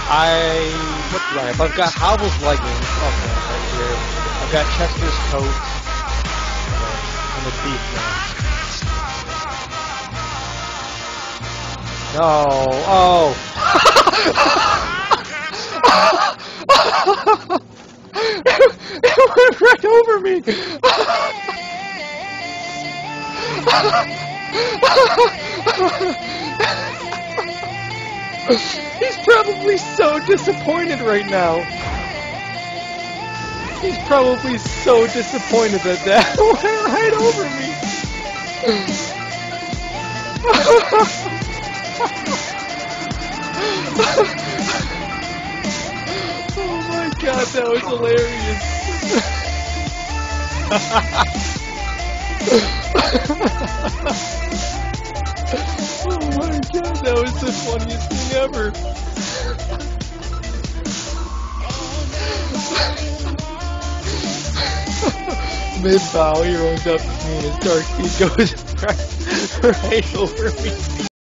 What do I have? I've got Hobbles leggings. Okay, right here. I've got Chester's coat. And the beef mask. No. Oh. It went right over me. He's probably so disappointed right now. He's probably so disappointed that that went right over me. Oh my god, that was hilarious. Oh my god, that was the funniest thing ever. Mid-bow, he runs up to me and his dark bead goes right over me.